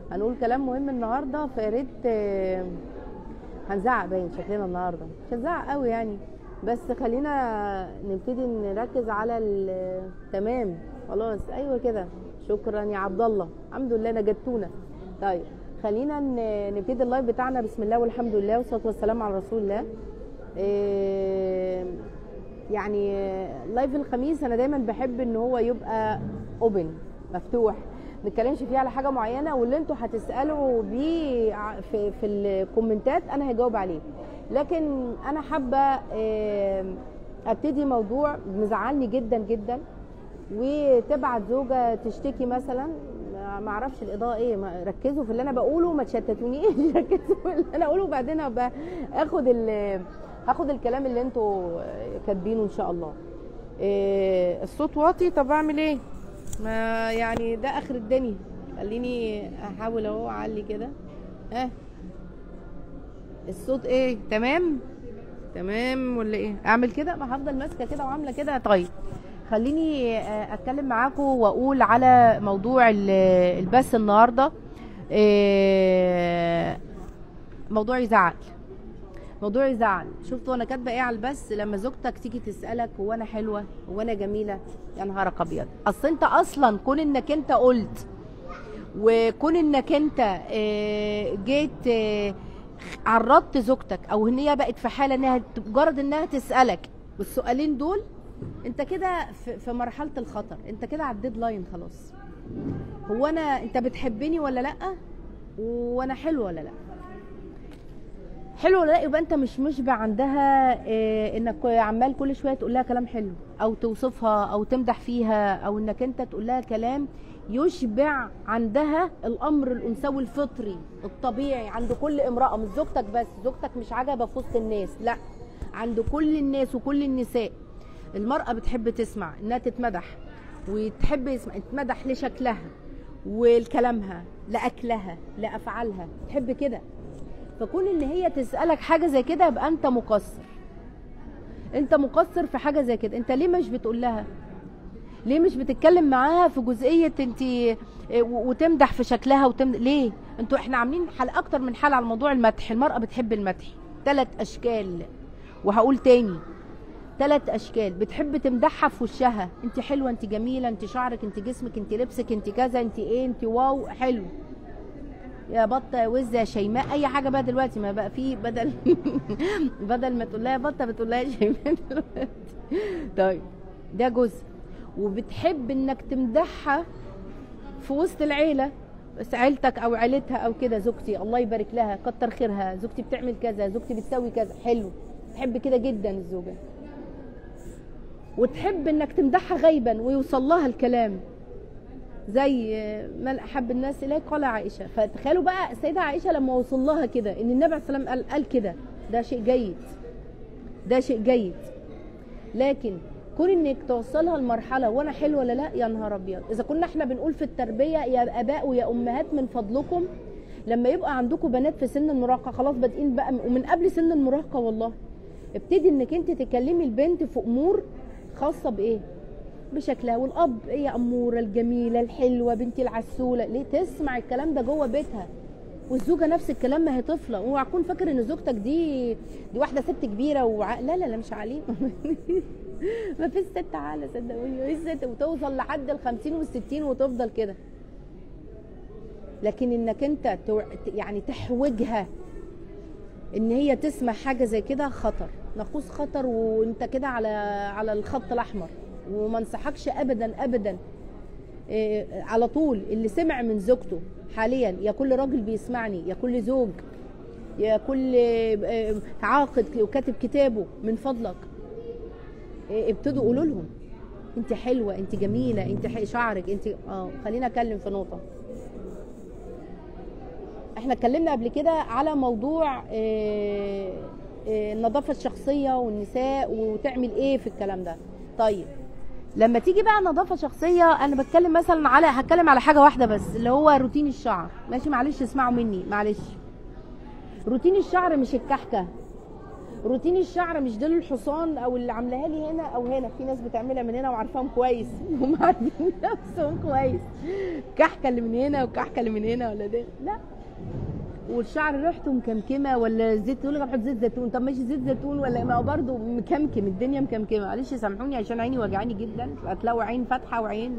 هنقول كلام مهم النهارده، فيا ريت هنزعق باين شكلنا النهارده، مش هنزعق قوي يعني، بس خلينا نبتدي نركز على تمام خلاص. ايوه كده، شكرا يا عبد الله، الحمد لله نجدتونا. طيب خلينا نبتدي اللايف بتاعنا. بسم الله والحمد لله والصلاه والسلام على رسول الله. يعني لايف الخميس انا دايما بحب ان هو يبقى اوبن، مفتوح، ما نتكلمش فيه على حاجه معينه، واللي انتوا هتسالوا بيه في الكومنتات انا هجاوب عليه. لكن انا حابه ابتدي موضوع مزعلني جدا جدا، وتبعت زوجه تشتكي مثلا، ما اعرفش الاضاءه ايه، ركزوا في اللي انا بقوله ما تشتتونيش ركزوا في اللي انا اقوله، وبعدين ابقى هاخد الكلام اللي انتوا كاتبينه ان شاء الله. الصوت واطي، طب اعمل ايه؟ ما يعني ده اخر الدنيا، خليني احاول اهو اعلي كده. الصوت ايه؟ تمام ولا ايه؟ اعمل كده؟ ما هفضل ماسكه كده وعامله كده. طيب خليني اتكلم معاكم واقول على موضوع البث النهارده. موضوع يزعل. شفتوا انا كاتبه ايه على البث؟ لما زوجتك تيجي تسالك هو انا حلوه، هو انا جميله، يا نهارك ابيض. اصل انت اصلا كون انك انت قلت، وكون انك انت جيت عرضت زوجتك، او ان هي بقت في حاله انها مجرد انها تسالك والسؤالين دول، انت كده في مرحله الخطر، انت كده على الديدلاين خلاص. هو انت بتحبني ولا لا؟ وانا حلو ولا لا؟ حلو ولا لا؟ يبقى انت مش مشبع عندها انك عمال كل شويه تقول لها كلام حلو، او توصفها او تمدح فيها، او انك انت تقول لها كلام يشبع عندها الامر الانثوي الفطري الطبيعي عند كل امراه، مش زوجتك بس. زوجتك مش عجبه في وسط الناس، لا، عند كل الناس وكل النساء. المراه بتحب تسمع انها تتمدح، وتحب تتمدح لشكلها ولكلامها، لاكلها، لافعالها، تحب كده. فكون ان هي تسالك حاجه زي كده يبقى انت مقصر في حاجه زي كده. انت ليه مش بتقول لها؟ ليه مش بتتكلم معاها في جزئيه انت وتمدح في شكلها ليه؟ احنا عاملين اكتر من حلقه على موضوع المدح. المراه بتحب المدح 3 اشكال، وهقول تاني 3 اشكال. بتحب تمدحها في وشها، انت حلوه، انت جميله، انت شعرك، انت جسمك، انت لبسك، انت كذا، انت ايه، انت واو، حلو يا بطه، وز يا شيماء، اي حاجه بقى دلوقتي، ما بقى في بدل ما تقول لها يا بطه بتقول لها شيماء دلوقتي. طيب ده جزء. وبتحب انك تمدحها في وسط العيله، بس عيلتك او عيلتها او كده، زوجتي الله يبارك لها، كتر خيرها، زوجتي بتعمل كذا، زوجتي بتسوي كذا، حلو، تحب كده جدا الزوجه. وتحب انك تمدحها غيبا ويوصل لها الكلام، زي من احب الناس اليك قال عائشه. فتخيلوا بقى السيده عائشه لما وصل لها كده ان النبي عليه الصلاه والسلام قال كده، ده شيء جيد. لكن كون انك توصلها لمرحله وانا حلوه ولا لا، يا نهار ابيض. اذا كنا احنا بنقول في التربيه يا اباء ويا امهات، من فضلكم لما يبقى عندكم بنات في سن المراهقه، خلاص بادئين بقى ومن قبل سن المراهقه، والله ابتدي انك انت تكلمي البنت في امور خاصه بايه؟ بشكلها. والاب ايه يا اموره الجميله الحلوه بنتي العسوله، ليه؟ تسمع الكلام ده جوه بيتها. والزوجه نفس الكلام، ما هي طفله، اوعى تكون فاكر ان زوجتك دي واحده ست كبيره لا مش عاليه. ما فيش ست عاله، صدقوني ما فيش ست، وتوصل لحد ال50 وال60 وتفضل كده. لكن انك انت يعني تحوجها ان هي تسمع حاجه زي كده، خطر، ناقوس خطر، وانت كده على الخط الاحمر. وما انصحكش ابدا على طول اللي سمع من زوجته حاليا، يا كل راجل بيسمعني، يا كل زوج، يا كل عاقد وكاتب كتابه، من فضلك ابتدوا قولوا لهم انت حلوه، انت جميله، انت شعرك، انت خلينا اتكلم في نقطه. احنا اتكلمنا قبل كده على موضوع النظافه الشخصيه والنساء وتعمل ايه في الكلام ده. طيب لما تيجي بقى نظافه شخصيه، انا بتكلم مثلا هتكلم على حاجه واحده بس، اللي هو روتين الشعر. ماشي، معلش اسمعوا مني، معلش. روتين الشعر مش الكحكه، روتين الشعر مش دول الحصان او اللي عاملاها لي هنا او هنا، في ناس بتعملها من هنا وعارفاهم كويس هم عارفين نفسهم كويس، كحكه اللي من هنا وكحكه اللي من هنا ولا ده، لا. والشعر ريحته مكمكمه ولا زيت، تقول لك بحط زيت زيتون، طب ماشي زيت زيتون ولا ما هو برضه مكمكم، الدنيا مكمكمه. معلش سامحوني عشان عيني وجعاني جدا، هتلاقوا عين فاتحه وعين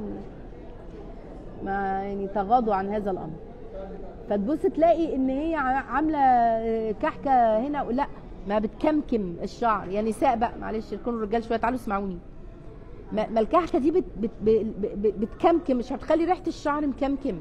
ما يعني تغاضوا عن هذا الامر. فتبص تلاقي ان هي عامله كحكه هنا، لا ما بتكمكم الشعر. يا نساء بقى معلش كونوا رجال شويه، تعالوا اسمعوني، ما الكحكه دي بتكمكم، مش هتخلي ريحه الشعر مكمكم.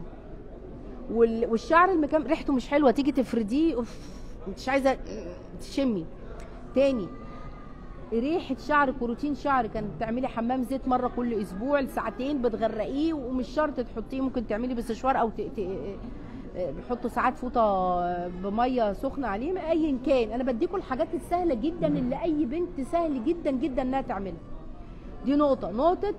والشعر المكمكم ريحته مش حلوه، تيجي تفرديه اوف مش عايزه تشمي تاني. ريحه شعرك وروتين شعرك، كانت تعملي حمام زيت مره كل اسبوع لساعتين بتغرقيه، ومش شرط تحطيه، ممكن تعملي بسشوار او بيحطوا ساعات فوطه بميه سخنه عليه، ايا كان. انا بديكم الحاجات السهله جدا اللي اي بنت سهل جدا جدا انها تعملها. دي نقطه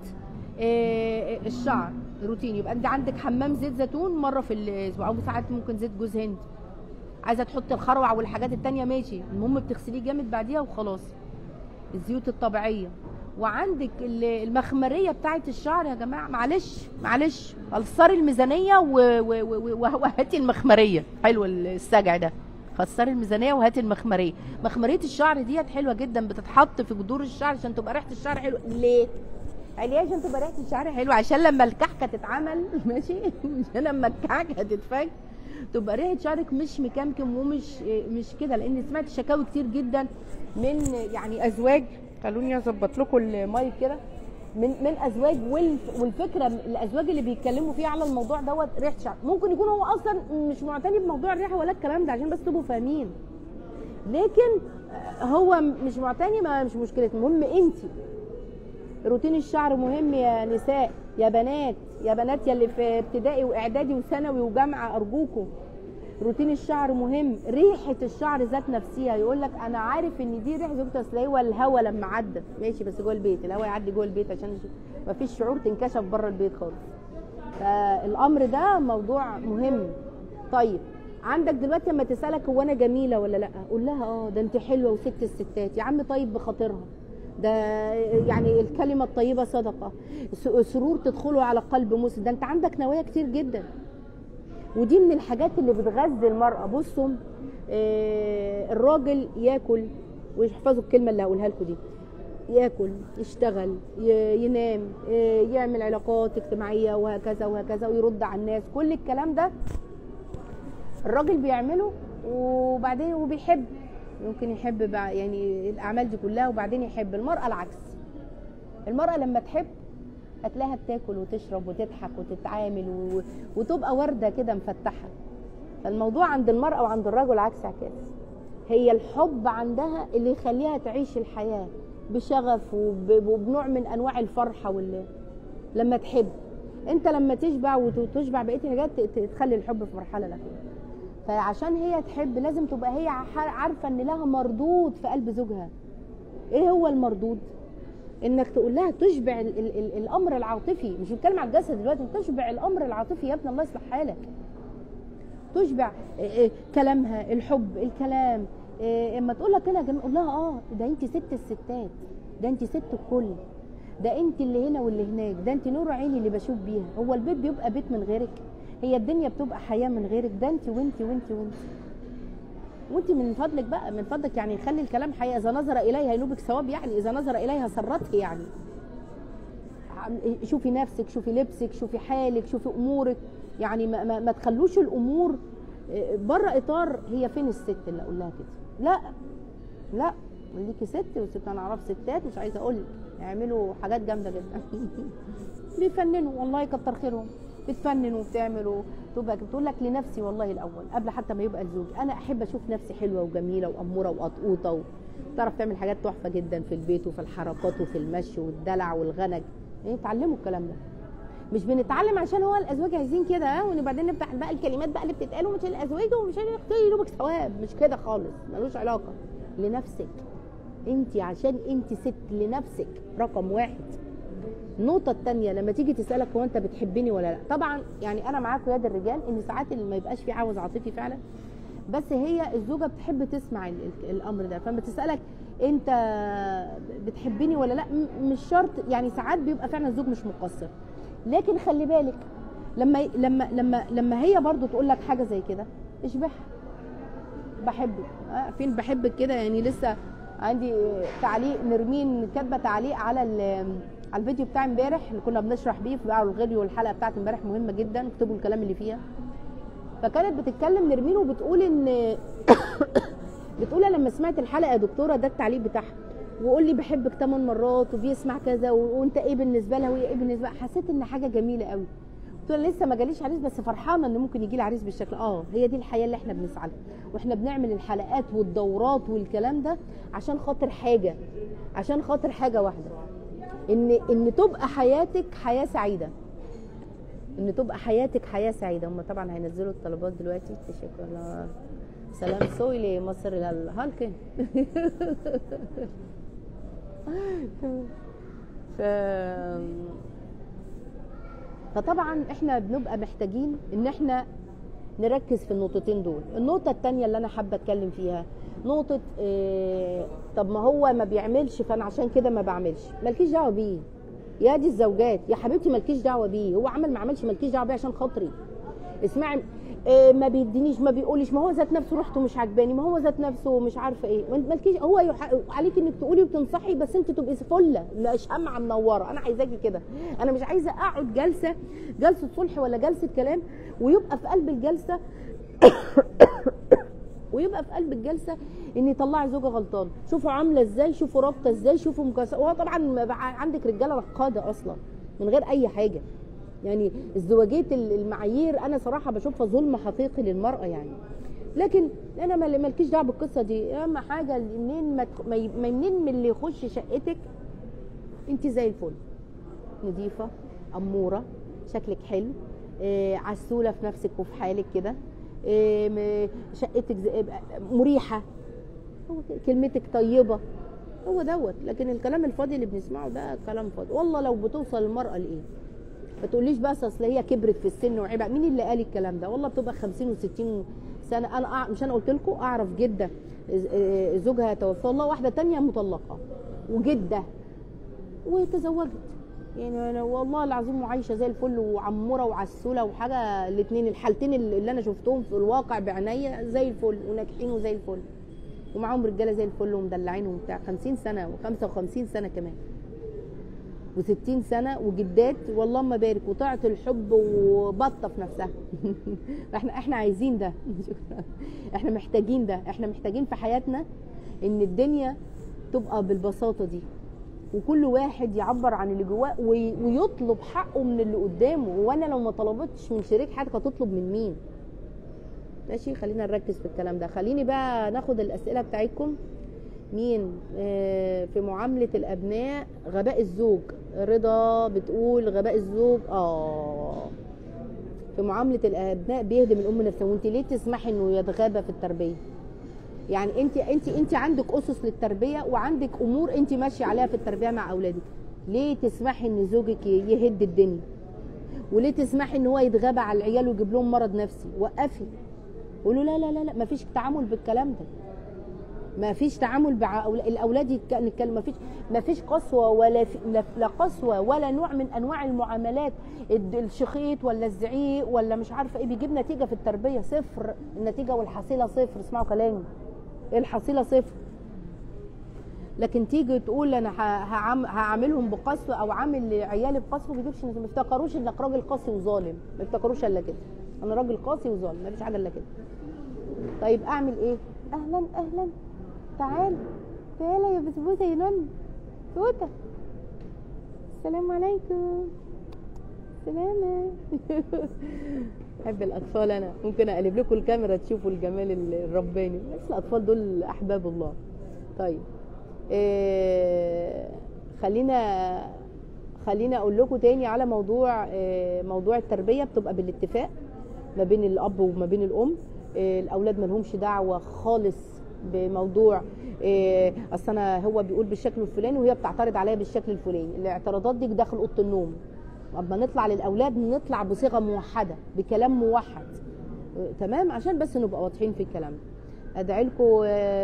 الشعر روتين. يبقى انت عندك حمام زيت زيتون مره في الاسبوع، او ساعات ممكن زيت جوز هند. عايزه تحطي الخروع والحاجات التانيه ماشي، المهم بتغسليه جامد بعديها وخلاص. الزيوت الطبيعيه. وعندك المخمريه بتاعه الشعر يا جماعه، معلش خسري الميزانيه وهاتي المخمريه. حلو السجع ده، خسري الميزانيه وهاتي المخمريه. مخمريه الشعر ديت حلوه جدا، بتتحط في جذور الشعر عشان تبقى ريحه الشعر حلوه. ليه عشان تبقى ريحه الشعر حلوه، عشان لما الكحكه تتعمل ماشي عشان لما الكحكه تتفك تبقى ريحه شعرك مش مكمكم ومش كده. لان سمعت شكاوي كتير جدا من يعني ازواج، خلوني اظبط لكم المايك كده، من ازواج، والفكره الازواج اللي بيتكلموا فيها على الموضوع دوت ريحه شعر، ممكن يكون هو اصلا مش معتني بموضوع الريحه ولا الكلام ده، عشان بس تبقوا فاهمين. لكن هو مش معتني، ما مش مشكله، المهم انت روتين الشعر مهم يا نساء، يا بنات يا اللي في ابتدائي واعدادي وثانوي وجامعه، ارجوكم روتين الشعر مهم. ريحه الشعر ذات نفسها، يقول لك انا عارف ان دي ريحه زوجتي، اصل هو الهوا لما عدى ماشي، بس جوه البيت الهوا يعدي جوه البيت عشان ما فيش شعور تنكشف بره البيت خالص. فالامر ده موضوع مهم. طيب عندك دلوقتي لما تسالك هو انا جميله ولا لا، قول لها ده انت حلوه وست الستات يا عم، طيب بخاطرها، ده يعني الكلمه الطيبه صدقه، سرور تدخله على قلب مسلم، ده انت عندك نوايا كتير جدا. ودي من الحاجات اللي بتغذي المراه. بصوا الراجل ياكل، واحفظوا الكلمه اللي هقولها لكم دي، ياكل، يشتغل، ينام، يعمل علاقات اجتماعيه وهكذا وهكذا، ويرد على الناس، كل الكلام ده الراجل بيعمله، وبعدين وبيحب، ممكن يحب يعني الاعمال دي كلها وبعدين يحب. المراه العكس، المراه لما تحب هتلاقيها بتاكل وتشرب وتضحك وتتعامل وتبقى ورده كده مفتحه. فالموضوع عند المراه وعند الرجل عكس عكاس. هي الحب عندها اللي يخليها تعيش الحياه بشغف وبنوع من انواع الفرحه لما تحب. انت لما تشبع وتشبع بقيه الحاجات تخلي الحب في مرحله الاخيره. فعشان هي تحب لازم تبقى هي عارفه ان لها مردود في قلب زوجها. ايه هو المردود؟ انك تقول لها تشبع الامر العاطفي، مش بتكلم على الجسد دلوقتي، تشبع الامر العاطفي يا ابني الله يصلح حالك. تشبع كلامها، الحب، الكلام. اما تقول لك انا قول لها ده انت ست الستات، ده انت ست الكل، ده انت اللي هنا واللي هناك، ده انت نور عيني اللي بشوف بيها. هو البيت بيبقى بيت من غيرك؟ هي الدنيا بتبقى حياه من غيرك؟ ده انت وانت وانت وانت وانت من فضلك بقى، من فضلك يعني خلي الكلام حقيقة. اذا نظر اليها ينوبك ثواب، يعني اذا نظر اليها سرته. يعني شوفي نفسك، شوفي لبسك، شوفي حالك، شوفي امورك، يعني ما تخلوش الامور بره اطار هي فين الست اللي اقول لها كده. لا ليكي ست، وست انا اعرف ستات مش عايزه اقول لك يعملوا حاجات جامده جدا بيفننوا والله كتر خيرهم، بتفنن وبتعمل تبقى بتقول لك لنفسي والله الاول قبل حتى ما يبقى الزوج، انا احب اشوف نفسي حلوه وجميله واموره وقطقوطه وتعرف تعمل حاجات تحفه جدا في البيت وفي الحركات وفي المشي والدلع والغنج. يعني اتعلموا الكلام ده، مش بنتعلم عشان هو الازواج عايزين كده وبعدين نفتح بقى الكلمات بقى اللي بتتقال ومش الازواج ومش هيختاروا ينوبك ثواب، مش كده خالص، ملوش علاقه. لنفسك انت، عشان انت ست لنفسك رقم واحد. النقطة الثانية لما تيجي تسألك هو انت بتحبني ولا لا، طبعا يعني انا معاكم يد الرجال ان ساعات اللي ما يبقاش في عاوز عاطفي فعلا بس هي الزوجه بتحب تسمع الامر ده، فلما تسالك انت بتحبني ولا لا، مش شرط يعني، ساعات بيبقى فعلا الزوج مش مقصر، لكن خلي بالك لما هي برضو تقول لك حاجه زي كده اشبعها، بحبك. فين بحبك كده يعني؟ لسه عندي تعليق، نرمين كاتبه تعليق على الفيديو بتاع امبارح اللي كنا بنشرح بيه في بقى الفيديو، والحلقه بتاعت امبارح مهمه جدا، اكتبوا الكلام اللي فيها. فكانت بتتكلم نرمين وبتقول ان بتقول انا لما سمعت الحلقه يا دكتوره، ده التعليق بتاعها، وقول لي بحبك 8 مرات وبيسمع كذا وانت ايه بالنسبه لها وهي ايه بالنسبه لها، حسيت ان حاجه جميله قوي. قلت لها لسه ما جاليش عريس، بس فرحانه ان ممكن يجي لي عريس بالشكل. هي دي الحياه اللي احنا بنسعى لها، واحنا بنعمل الحلقات والدورات والكلام ده عشان خاطر حاجه، عشان خاطر حاجه واحده، ان تبقى حياتك حياه سعيده، ان تبقى حياتك حياه سعيده. هم طبعا هينزلوا الطلبات دلوقتي. تشكر سلام سوي لمصر الهالكن. فطبعا احنا بنبقى محتاجين ان احنا نركز في النقطتين دول. النقطه الثانيه اللي انا حابه اتكلم فيها نقطه طب ما هو ما بيعملش فانا عشان كده ما بعملش. مالكيش دعوه بيه يا دي الزوجات يا حبيبتي، مالكيش دعوه بيه، هو عمل ما عملش مالكيش دعوه بيه عشان خاطري. اسمعي، ما بيدينيش ما بيقوليش، ما هو ذات نفسه ريحته مش عجباني، ما هو ذات نفسه مش عارفه ايه، مالكيش، هو عليك انك تقولي وتنصحي، بس انت تبقي فله لا شمعه منوره. انا عايزاكي كده، انا مش عايزه اقعد جلسه صلح ولا جلسه كلام ويبقى في قلب الجلسه ويبقى في قلب الجلسه ان يطلعي زوجه غلطان. شوفوا عامله ازاي، شوفوا رابطه ازاي، شوفوا هو طبعا عندك رجاله رقاده اصلا من غير اي حاجه. يعني ازدواجيه المعايير انا صراحه بشوفها ظلم حقيقي للمراه يعني. لكن انا مالكيش دعوه بالقصه دي. اهم حاجه منين من اللي يخش شقتك انت زي الفل، نظيفه، اموره، شكلك حلو، عسوله في نفسك وفي حالك كده، شقتك مريحه، كلمتك طيبه، هو دوت. لكن الكلام الفاضي اللي بنسمعه ده كلام فاضي. والله لو بتوصل المراه لايه، ما تقوليش بس اصل هي كبرت في السن وعيب. مين اللي قال الكلام ده؟ والله بتبقى 50 و60 سنه. انا مش انا قلت لكم اعرف جده زوجها توفى، والله واحده تانية مطلقه وجده وتزوجت، يعني انا والله العظيم وعايشه زي الفل وعموره وعسوله وحاجه. الاثنين الحالتين اللي انا شفتهم في الواقع بعينيا زي الفل وناجحين وزي الفل، ومعاهم رجاله زي الفل ومدلعينهم بتاع 50 سنه و55 سنه كمان و60 سنه وجدات، والله ما بارك، وطاعه الحب وبطه في نفسها. احنا عايزين ده. احنا محتاجين ده، احنا محتاجين في حياتنا ان الدنيا تبقى بالبساطه دي، وكل واحد يعبر عن اللي جواه ويطلب حقه من اللي قدامه. وانا لو ما طلبتش من شريك حياتك هتطلب من مين؟ ماشي، خلينا نركز في الكلام ده. خليني بقى ناخد الاسئله بتاعتكم. مين في معامله الابناء غباء الزوج؟ رضا بتقول غباء الزوج في معامله الابناء بيهدم الام نفسها. وانت ليه تسمحي انه يتغابى في التربيه؟ يعني انت عندك اسس للتربيه وعندك امور انت ماشيه عليها في التربيه مع اولادك، ليه تسمحي ان زوجك يهد الدنيا؟ وليه تسمحي ان هو يتغابى على العيال ويجيب لهم مرض نفسي؟ وقفي، قولوا لا لا لا لا، مفيش تعامل بالكلام ده، مفيش تعامل مع الاولاد. نتكلم مفيش قسوه ولا لا قسوه ولا نوع من انواع المعاملات، الشخيط ولا الزعيق ولا مش عارفه ايه بيجيب نتيجه في التربيه صفر. النتيجه والحصيله صفر. اسمعوا كلامي، الحصيله صفر. لكن تيجي تقول انا هعاملهم بقسوه او عامل عيالي بقسوه، ما بيجيبش. ما افتكروش انك راجل قاسي وظالم، ما افتكروش الا كده. انا راجل قاسي وظالم، مفيش حاجه الا كده. طيب اعمل ايه؟ اهلا اهلا، تعالى تعالى يا بسبوسه يا نن توته، السلام عليكم، سلامه. بحب الاطفال انا، ممكن اقلب لكم الكاميرا تشوفوا الجمال الرباني، بس الاطفال دول احباب الله. طيب خلينا اقول لكم تاني على موضوع التربيه. بتبقى بالاتفاق ما بين الاب وما بين الام. الاولاد ما لهمش دعوه خالص بموضوع اصل انا هو بيقول بالشكل الفلاني وهي بتعترض عليا بالشكل الفلاني. الاعتراضات دي داخل اوضه النوم. اما نطلع للاولاد نطلع بصيغه موحده، بكلام موحد. تمام، عشان بس نبقى واضحين في الكلام. ادعي لكم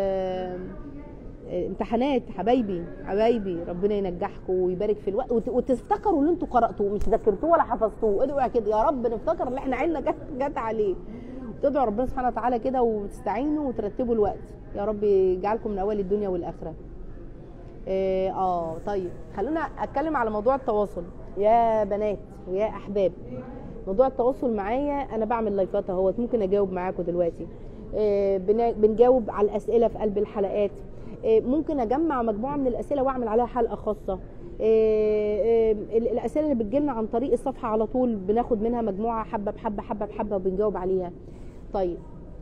امتحانات حبايبي حبايبي، ربنا ينجحكم ويبارك في الوقت، وتفتكروا اللي انتوا قراتوه مش ذاكرتوه ولا حفظتوه. ادعوا كده يا رب نفتكر اللي احنا عيننا جت عليه، تدعوا ربنا سبحانه وتعالى كده وتستعينوا وترتبوا الوقت، يا رب يجعلكم من اوائل الدنيا والاخره. طيب خلونا اتكلم على موضوع التواصل يا بنات ويا احباب. موضوع التواصل معايا، انا بعمل لايفات اهوت، ممكن اجاوب معاكم دلوقتي. بنجاوب على الاسئله في قلب الحلقات. ممكن اجمع مجموعه من الاسئله واعمل عليها حلقه خاصه. الاسئله اللي بتجيلنا عن طريق الصفحه على طول بناخد منها مجموعه حبه بحبه حبه بحبه وبنجاوب عليها. طيب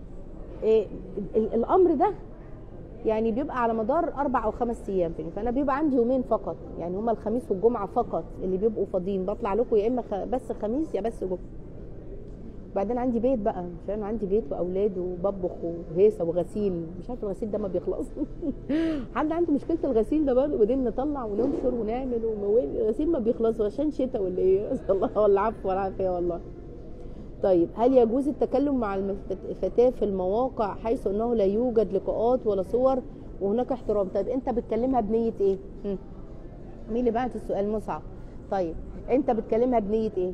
الامر ده يعني بيبقى على مدار 4 أو 5 ايام، فانا بيبقى عندي يومين فقط، يعني هما الخميس والجمعه فقط اللي بيبقوا فاضيين، بطلع لكم يا اما بس خميس يا بس جمعه. وبعدين عندي بيت بقى، عشان عندي بيت واولاد وبطبخ وهيصه وغسيل، مش عارفه الغسيل ده ما بيخلص. حد عنده مشكله الغسيل ده برضه، وبعدين نطلع وننشر ونعمل الغسيل ما بيخلص، عشان شتاء ولا ايه؟ نسال الله والعفو والعافيه والله. طيب هل يجوز التكلم مع الفتاة في المواقع حيث انه لا يوجد لقاءات ولا صور وهناك احترام؟ طيب انت بتكلمها بنية ايه؟ مين اللي بعت السؤال؟ مصعب. طيب انت بتكلمها بنية ايه؟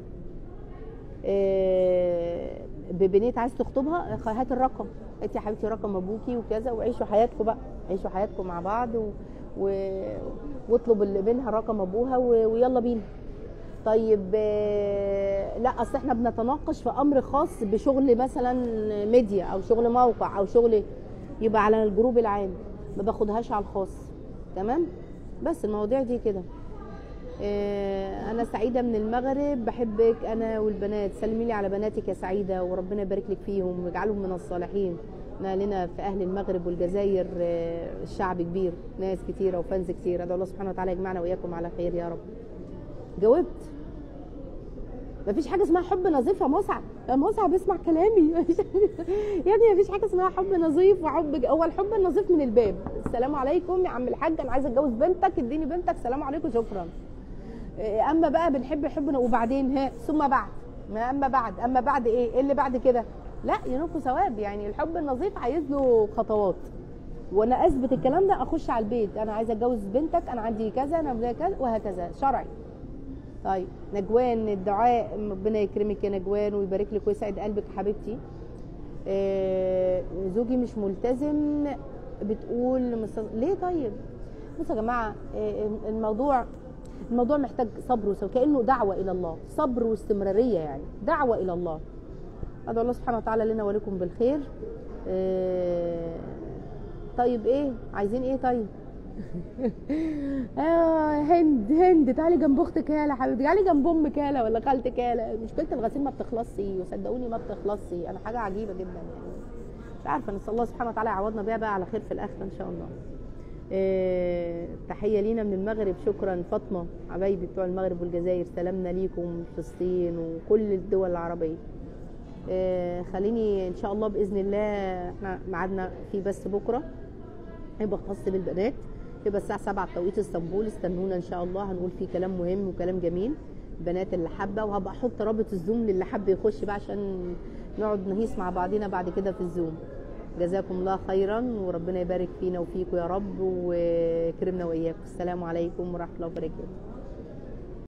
بنية عايز تخطبها؟ هات الرقم، هات يا حبيبتي رقم ابوكي وكذا، وعيشوا حياتكم بقى، عيشوا حياتكم مع بعض واطلب اللي منها رقم ابوها ويلا بينا. طيب لا اصل احنا بنتناقش في امر خاص بشغل مثلا ميديا او شغل موقع او شغل، يبقى على الجروب العام، ما باخدهاش على الخاص. تمام، بس المواضيع دي كده. انا سعيده من المغرب، بحبك انا والبنات، سلمي لي على بناتك يا سعيده وربنا يبارك لك فيهم ويجعلهم من الصالحين. لنا في اهل المغرب والجزائر الشعب كبير، ناس كتيره وفانز كتير، ادعو الله سبحانه وتعالى يجمعنا واياكم على خير يا رب. جاوبت. مفيش حاجه اسمها حب نظيف يا مصعب، يا مصعب اسمع كلامي. يا ابني مفيش حاجه اسمها حب نظيف وحب هو الحب النظيف من الباب. السلام عليكم يا عم الحاج، انا عايزه اتجوز بنتك، اديني بنتك، السلام عليكم شكرا. اما بقى بنحب حبنا وبعدين ثم بعد، ما اما بعد ايه اللي بعد كده؟ لا ينوكوا ثواب، يعني الحب النظيف عايز له خطوات. وانا اثبت الكلام ده اخش على البيت، انا عايزه اتجوز بنتك، انا عندي كذا، انا كذا، وهكذا شرعي. طيب نجوان، الدعاء، ربنا يكرمك يا نجوان ويبارك لك ويسعد قلبك حبيبتي. زوجي مش ملتزم، بتقول ليه؟ طيب بصوا يا جماعه، الموضوع محتاج صبر كأنه دعوه الى الله، صبر واستمراريه، يعني دعوه الى الله. ادعو الله سبحانه وتعالى لنا ولكم بالخير. طيب ايه عايزين ايه؟ طيب هند تعالي جنب اختك هاله حبيبتي، تعالي جنب امك هاله ولا خالتك هاله. مشكله الغسيل ما بتخلصش، وصدقوني ما بتخلصش، انا حاجه عجيبه جدا يعني، مش عارفه، نسال الله سبحانه وتعالى يعوضنا بيها بقى على خير في الاخره ان شاء الله. تحيه لينا من المغرب، شكرا فاطمه حبايبي بتوع المغرب والجزائر، سلامنا ليكم فلسطين وكل الدول العربيه. خليني ان شاء الله باذن الله، احنا ميعادنا فيه بس بكره هيبقى خاص بالبنات، يبقى الساعه 7 بتوقيت اسطنبول، استنونا ان شاء الله، هنقول فيه كلام مهم وكلام جميل بنات اللي حابه، وهبقى احط رابط الزوم للي حابب يخش بقى عشان نقعد نهيص مع بعضينا بعد كده في الزوم. جزاكم الله خيرا وربنا يبارك فينا وفيكم يا رب ويكرمنا واياكم. السلام عليكم ورحمه الله وبركاته.